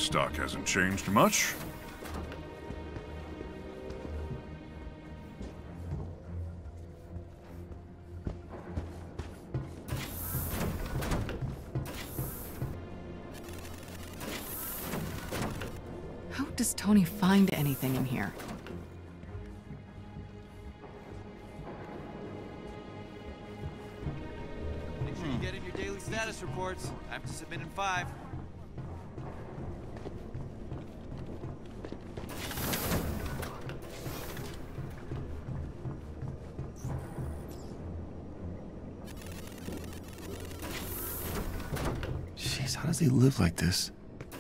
stock hasn't changed much. How does Tony find anything in here? Make sure you get in your daily status reports. I have to submit in 5. Jeez, how does he live like this?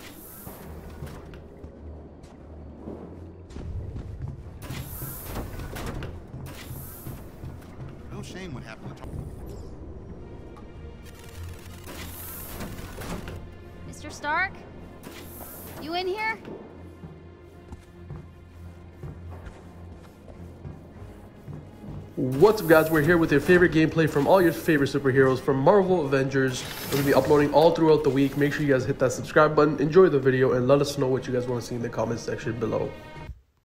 No shame what happened to Tom. Mr. Stark? You in here? What's up, guys? We're here with your favorite gameplay from all your favorite superheroes from Marvel Avengers. We're going to be uploading all throughout the week. Make sure you guys hit that subscribe button, enjoy the video, and let us know what you guys want to see in the comment section below.